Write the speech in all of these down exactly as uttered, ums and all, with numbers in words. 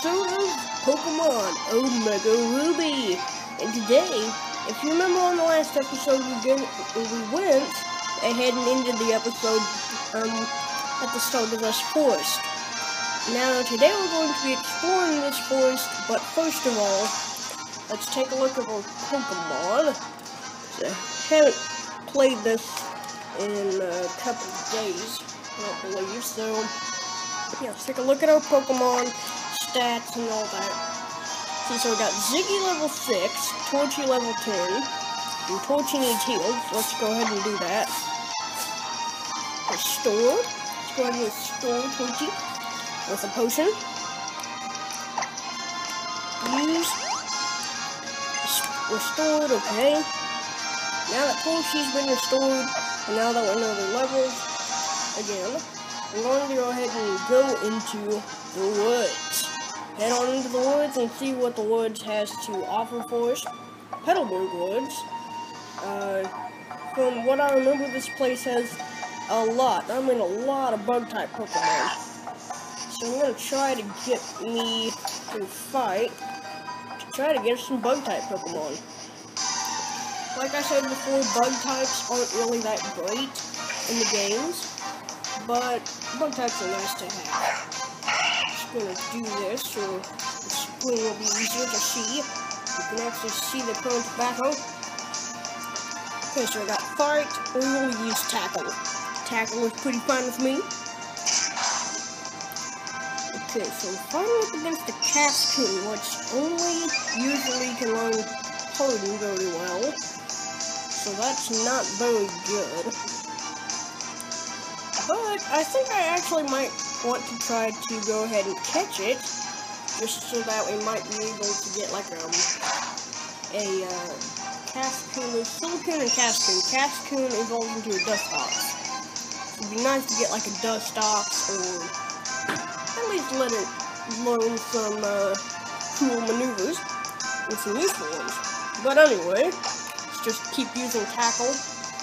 episode of Pokemon Omega Ruby. And today, if you remember on the last episode, we, did, we went ahead and ended the episode um, at the start of this forest. Now, today we're going to be exploring this forest, but first of all, let's take a look at our Pokemon. So, I haven't played this in a couple of days, I don't believe, so yeah, let's take a look at our Pokemon stats and all that. See, so we got Ziggy level six, Torchy level ten, and Torchy needs healed, so let's go ahead and do that. Restore, let's go ahead and restore Torchy with a potion. Use, restored, okay. Now that Torchy's been restored, and now that we know the levels, again, I'm going to go ahead and go into the woods. Head on into the woods and see what the woods has to offer for us. Petalburg Woods. Uh, from what I remember, this place has a lot, I mean a lot of bug-type Pokemon. So I'm going to try to get me to fight, to try to get some bug-type Pokemon. Like I said before, bug-types aren't really that great in the games, but bug types are nice to have. Just gonna do this so the screen will be easier to see. You can actually see the current battle. Okay, so I got Fight, or we'll use Tackle. Tackle is pretty fine with me. Okay, so fighting up against the Cascoon, which only usually can learn Harden very well. So that's not very good. But I think I actually might want to try to go ahead and catch it, just so that we might be able to get like um, a uh, Cascoon, Silicon and Cascoon. Cascoon evolves into a Dustox. It'd be nice to get like a Dustox, or at least let it learn some uh, cool maneuvers and some useful ones. But anyway, let's just keep using Tackle.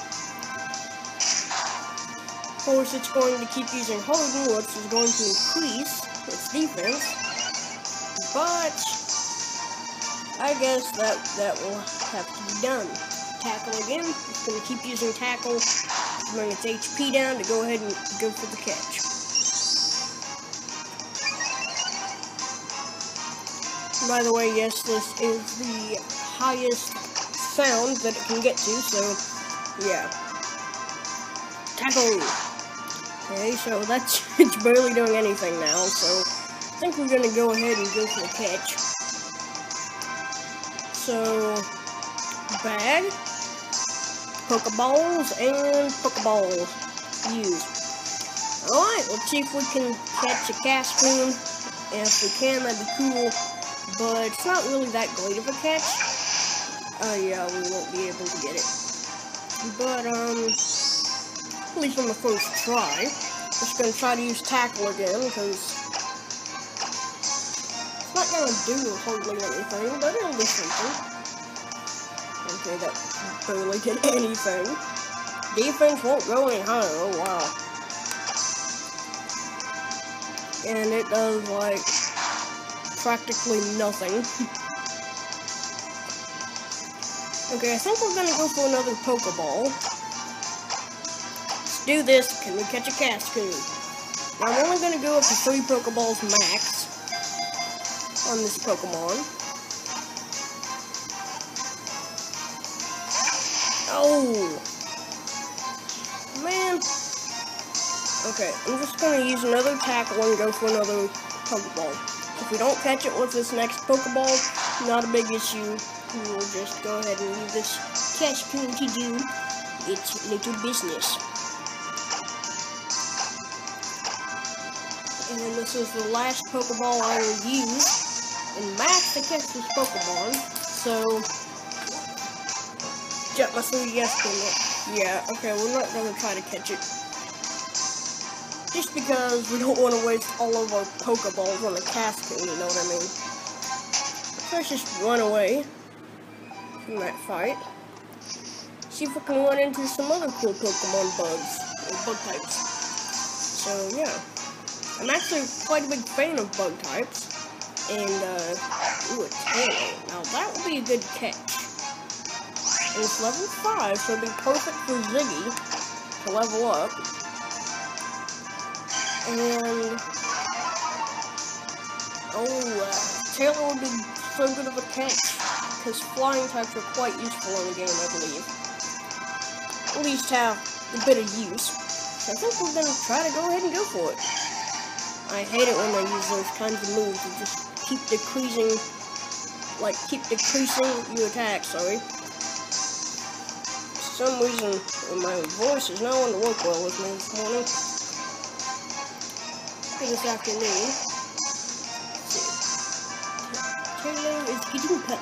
Of course, it's going to keep using Harden, which is going to increase its defense, but I guess that that will have to be done. Tackle again. It's going to keep using Tackle to bring its H P down to go ahead and go for the catch. By the way, yes, this is the highest sound that it can get to, so yeah. Tackle! Okay, so that's, it's barely doing anything now, so I think we're gonna go ahead and go for the catch. So, bag, Pokeballs, and Pokeballs used. Alright, let's see if we can catch a Cascoon, and if we can, that'd be cool, but it's not really that great of a catch. Oh uh, yeah, we won't be able to get it. But, um... at least on the first try. Just gonna try to use Tackle again, because it's not gonna do hardly anything, but it'll do something. Okay, that barely did anything. Defense won't go any higher, oh wow. And it does, like, practically nothing. Okay, I think we're gonna go for another Pokeball. Do this. Can we catch a Cascoon? Now, I'm only going to go up to three Pokeballs max on this Pokemon. Oh! Man! Okay, I'm just going to use another Tackle and go for another Pokeball. If we don't catch it with this next Pokeball, not a big issue. We will just go ahead and leave this Cascoon to do its little business. And then this is the last Pokeball I will use in max to catch this Pokemon. So, jet my three yes in it. Yeah, okay, we're not gonna try to catch it. Just because we don't want to waste all of our Pokeballs on a Cascoon, you know what I mean? So let's just run away from that fight. See if we can run into some other cool Pokemon bugs, or bug types. So, yeah. I'm actually quite a big fan of bug types. and, uh, ooh, a Taillow. Now, that would be a good catch. And it's level five, so it'd be perfect for Ziggy to level up. And, oh, uh, Taillow would be so good of a catch, because flying types are quite useful in the game, I believe. At least have a bit of use. So I think we're gonna try to go ahead and go for it. I hate it when they use those kinds of moves to just keep decreasing, like, keep decreasing your attack, sorry. For some reason, my voice is not on to work well with me this morning. Or this afternoon. Let's see. Taillow is getting cut.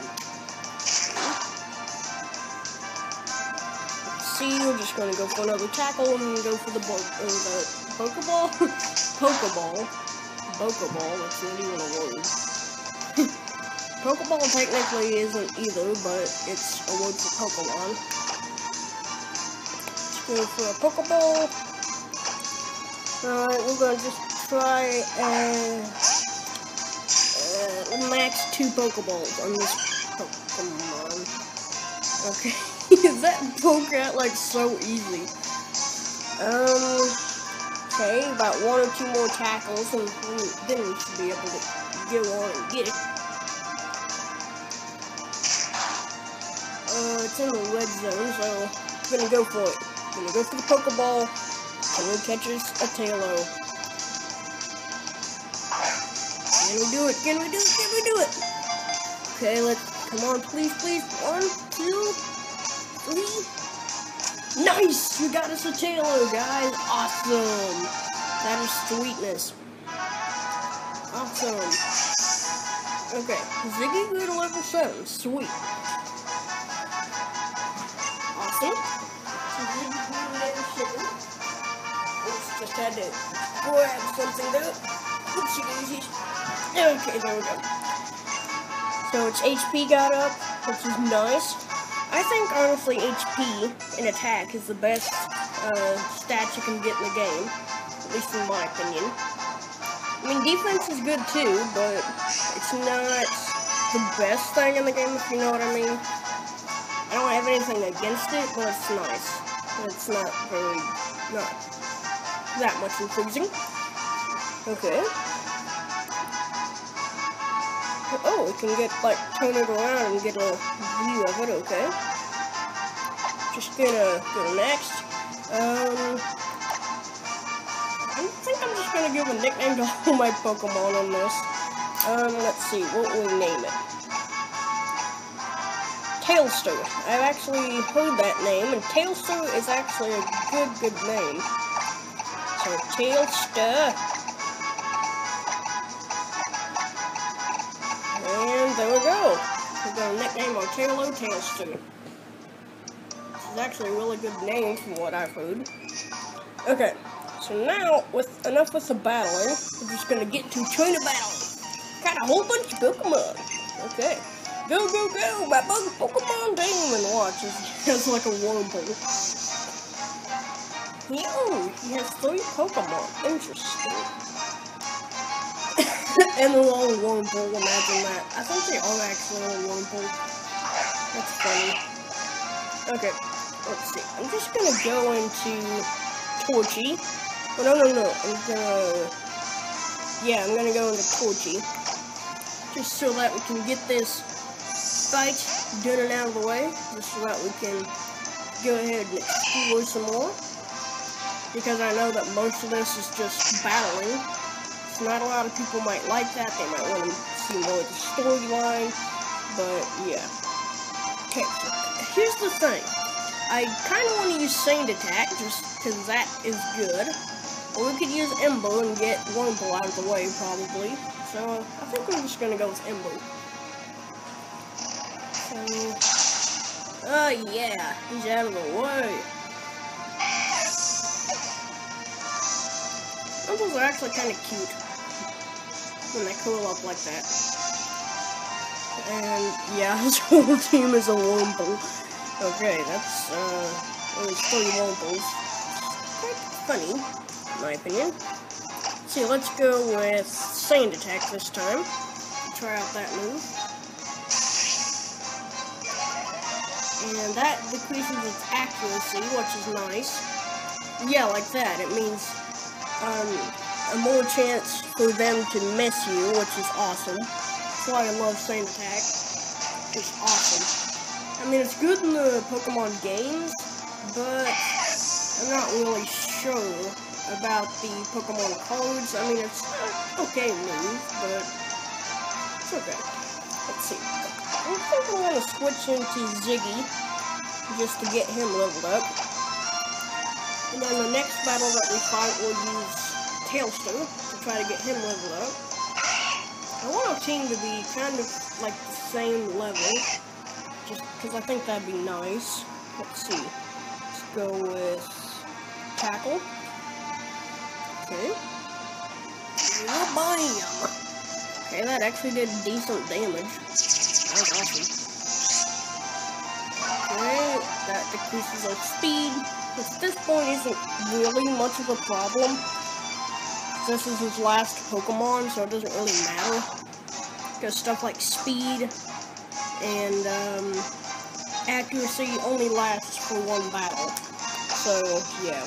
See, we're just gonna go for another tackle and go for the bo uh, the Pokeball? Pokeball. Pokeball, that's not even a word. Pokeball technically isn't either, but it's a word for Pokemon. Let's go for a Pokeball. Alright, we're gonna just try and uh, max two Pokeballs on this Pokemon. Okay. That Pokemon like so easy. Um, okay, about one or two more tackles, and then we should be able to go on and get it. Uh, it's in the red zone, so I'm gonna go for it. I'm gonna go for the Pokeball, and it catches a Taillow. Can we do it? Can we do it? Can we do it? Okay, let's, come on, please, please. One, two, three. Nice! We got us a Taillow, guys. Awesome. That is sweetness. Awesome. Okay, Ziggy grew to level seven. Sweet. Awesome. Ziggy grew to level seven. Oops, just had to grab something there. Oopsie daisies. Okay, there we go. So its H P got up, which is nice. I think, honestly, H P in attack is the best uh, stat you can get in the game, at least in my opinion. I mean, defense is good too, but it's not the best thing in the game, if you know what I mean. I don't have anything against it, but it's nice. It's not very, not that much improving. Okay. Oh, we can get, like, turn it around and get a view of it, okay. Just gonna go next. Um, I think I'm just gonna give a nickname to all my Pokemon on this. Um, let's see, what will we name it? Tailstow. I've actually heard that name, and Tailstow is actually a good, good name. So, Tailstow. And there we go. We're gonna nickname our Taillow Tailstow. This is actually a really good name from what I've heard. Okay, so now, with enough with the battling, we're just gonna get to trainer battling. Got a whole bunch of Pokemon. Okay. Go, go, go! My bug Pokemon Damon watch is like a Wurmple. Yo, he has three Pokemon. Interesting. And they're all Wurmple, imagine that. I think they are actually all Wurmple. That's funny. Okay, let's see. I'm just gonna go into Torchy. Oh, no, no, no. I'm gonna... Yeah, I'm gonna go into Torchy. Just so that we can get this fight done and out of the way. Just so that we can go ahead and explore some more. Because I know that most of this is just battling. Not a lot of people might like that. They might want to see more of the storyline, but yeah. Okay, so here's the thing. I kind of want to use Sand Attack just because that is good. Or we could use Ember and get Wurmple out of the way, probably. So I think I'm just gonna go with Ember. So, oh yeah, he's out of the way. Wurmples are actually kind of cute when they curl up like that. And yeah, his whole team is a Wurmple. Okay, that's uh, only three Wurmples. Quite funny, in my opinion. See, let's go with Sand Attack this time. try out that move. And that decreases its accuracy, which is nice. Yeah, like that. It means um, a more chance for them to miss you, which is awesome. That's why I love Sand Attack. It's awesome. I mean, it's good in the Pokemon games, but I'm not really sure about the Pokemon cards. I mean, it's an okay move, but it's okay. Let's see. I think I'm going to switch into Ziggy, just to get him leveled up. And then the next battle that we fight, we'll use Tailstow to try to get him leveled up. I want our team to be kind of like the same level, just because I think that'd be nice. Let's see. Let's go with Tackle. Okay. Oh, bam! Okay, that actually did decent damage. That was awesome. Okay, that decreases our speed, which at this point isn't really much of a problem. This is his last Pokemon, so it doesn't really matter. Because stuff like speed and um, accuracy only lasts for one battle. So, yeah.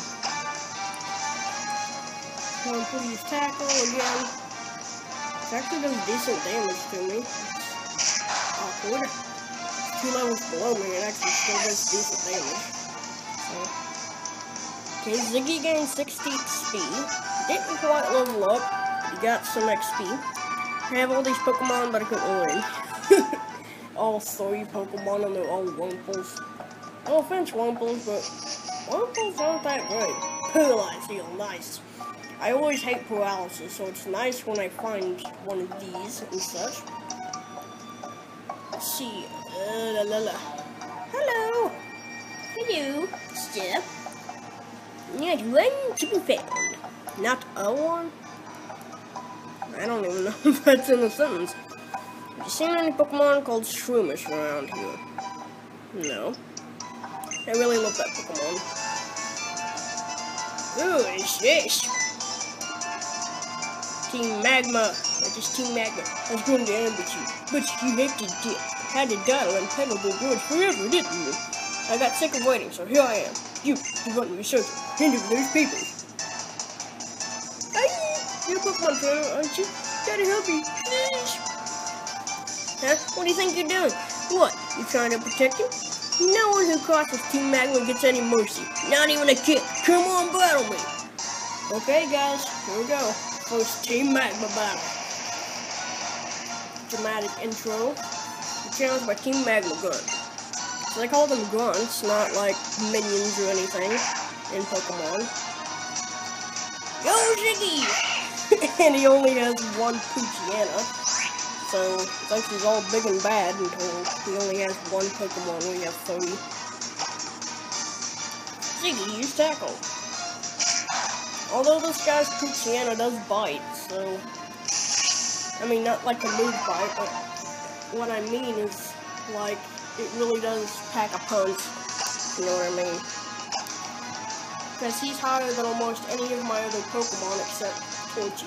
I'm going to use Tackle again. It actually does decent damage to me. It's awkward. It's two levels below me, and actually still does decent damage. So. Okay, Ziggy gained sixty speed. Didn't quite level up. He got some X P. I have all these Pokemon, but I couldn't win. All three Pokemon, and they're all Wumples. No offense, Wumples, but Wumples aren't that great. Paralyze heal, nice. I always hate paralysis, so it's nice when I find one of these and such. Let's see. Uh, la, la, la. Hello. Hello, Steph. Not one to be found. Not a one? I don't even know if that's in the sentence. Have you seen any Pokemon called Shroomish around here? No. I really love that Pokemon. Who is this? Team Magma. That is Team Magma. I was going to ambush you, but you had to dip. Had to dial and pedal the words forever, didn't you? I got sick of waiting, so here I am. You, you want me to search into those papers. Hey, you're a Pokemon trainer, aren't you? Gotta help you, please. Huh? What do you think you're doing? What? You trying to protect him? No one who crosses Team Magma gets any mercy. Not even a kid. Come on, battle me. Okay, guys, here we go. First Team Magma battle. Dramatic intro. You're challenged by Team Magma Grunt. So they call them grunts, not like minions or anything in Pokemon. Go, Ziggy! And he only has one Poochyena. So, since he's all big and bad until he only has one Pokemon, we have thirty. Ziggy, use Tackle. Although this guy's Poochyena does bite, so... I mean, not like a move bite, but what I mean is, like, it really does pack a punch, you know what I mean? Because he's higher than almost any of my other Pokemon except Torchy.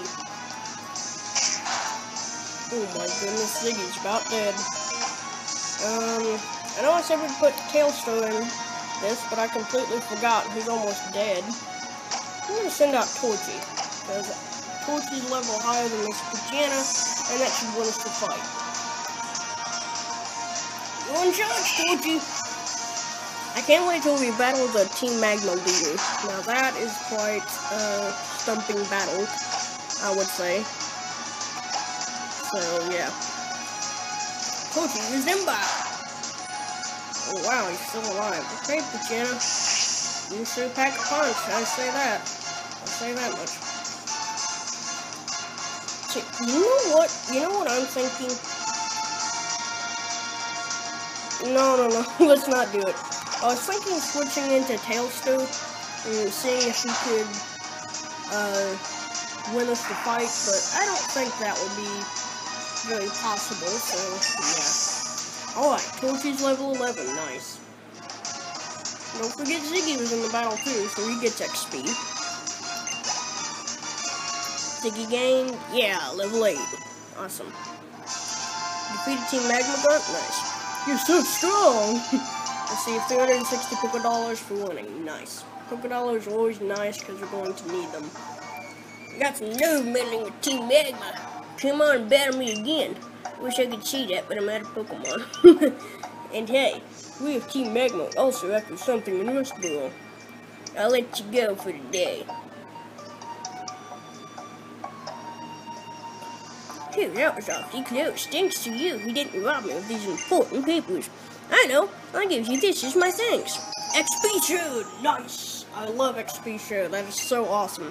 Oh my goodness, Ziggy's about dead. Um, I know I said we'd put Tailstow in this, but I completely forgot he's almost dead. I'm gonna send out Torchy, because Torchy's level higher than this Poochyena, and that should win us the fight. You're in charge, Torchy! I can't wait till we battle the Team Magma leader. Now that is quite a stumping battle, I would say. So, yeah. Torchy, use Ember! Oh wow, he's still alive. Okay, Poochyena. You sure pack a punch, I say that. I'll say that much. See, you know what? You know what I'm thinking? No, no, no. Let's not do it. I was thinking of switching into Tailstow and seeing if he could uh, win us the fight, but I don't think that would be very possible, so yeah. Alright, Torchy's level eleven, nice. Don't forget Ziggy was in the battle too, so he gets X P. Ziggy gained, yeah, level eight. Awesome. Defeated Team Magma Grunt? Nice. You're so strong! Receive three hundred sixty Poké Dollars for winning. Nice. Poké Dollars are always nice because you're going to need them. I got some nerve meddling with Team Magma. Come on and battle me again. Wish I could see that, but I'm out of Pokemon. And hey, we have Team Magma also after something in this duel. I'll let you go for the day. Phew, that was awfully close. Thanks to you, he didn't rob me of these important papers. I know, I'll give you this as my thanks. X P Shield! Nice! I love X P Shield, that is so awesome.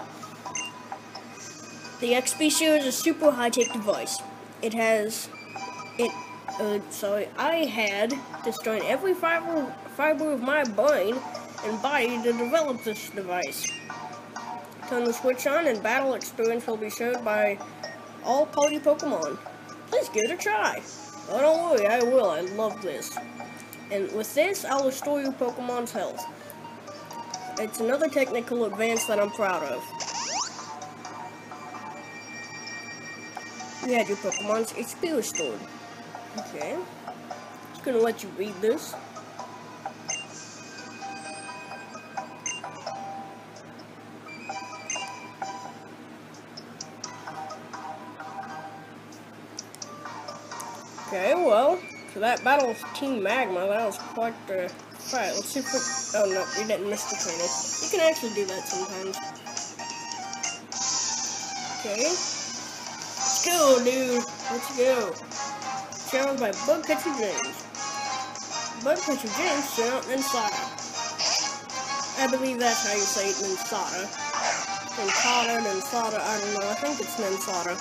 The X P Shield is a super high-tech device. It has... It... Uh, sorry, I had destroyed every fiber, fiber of my brain and body to develop this device. Turn the switch on and battle experience will be showed by all party Pokemon. Please give it a try. Oh, don't worry, I will. I love this. And with this, I'll restore your Pokemon's health. It's another technical advance that I'm proud of. You had your Pokemon's H P restored. Okay. Just gonna let you read this. Okay, well, so that battle with Team Magma, that was quite the fight. Let's see if we... Oh, no, we didn't miss the trainer. You can actually do that sometimes. Okay. Let's go, dude. Let's go. Challenged by Bugcatcher James. Bugcatcher James sent out Ninsada. I believe that's how you say it, Ninsada. Ninsada, Ninsada, I don't know. I think it's Ninsada.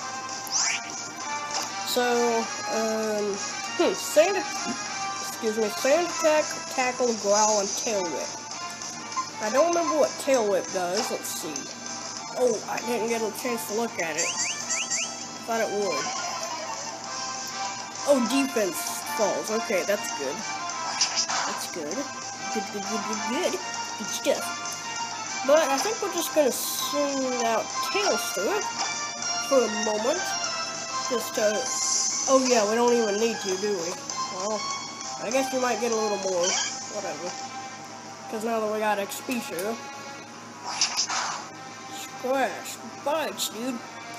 So, um, hmm, Sand, excuse me, Sand Attack, Tackle, Growl, and Tail Whip. I don't remember what Tail Whip does. Let's see. Oh, I didn't get a chance to look at it. Thought it would. Oh, defense falls. Okay, that's good. That's good. Good, good, good, good, good. Good stuff. But I think we're just gonna send out Tailstoot for a moment. Just to... Oh yeah, we don't even need to, do we? Well, I guess we might get a little more. Whatever. Because now that we got X P Shield. Squash. Bites, dude.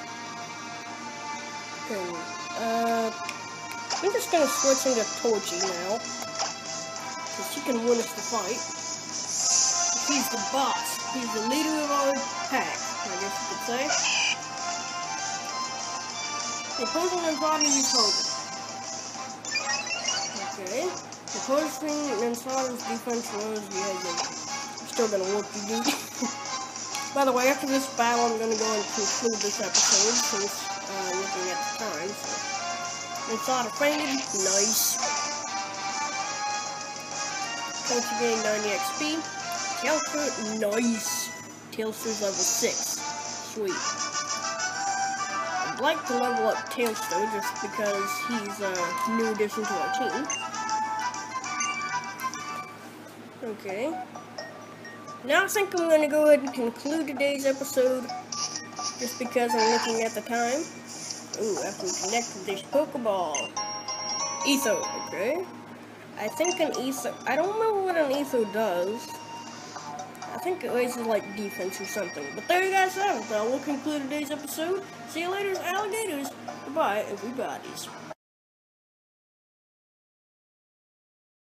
Okay. Uh... I'm just gonna switch into Torchy now. Because he can win us the fight. He's the boss. He's the leader of our pack, I guess you could say. The opposing Ninsada is Hogan. Okay. The opposing Ninsada's defense was, yeah, yeah. I'm still gonna whoop you, dude. By the way, after this battle, I'm gonna go and conclude this episode, since, uh, looking at the time, so. Ninsada fainted. Nice. Torchy gained ninety X P. Tailstoot. Nice. Tailstoot's level six. Sweet. I'd like to level up Tailstoot just because he's a new addition to our team. Okay. Now I think I'm going to go ahead and conclude today's episode just because I'm looking at the time. Ooh, after we connect with this Pokeball. Etho, okay. I think an Etho... I don't remember what an Etho does. I think it raises, like, defense or something. But there you guys have it, though. We'll conclude today's episode. See you later, alligators. Goodbye, everybody's.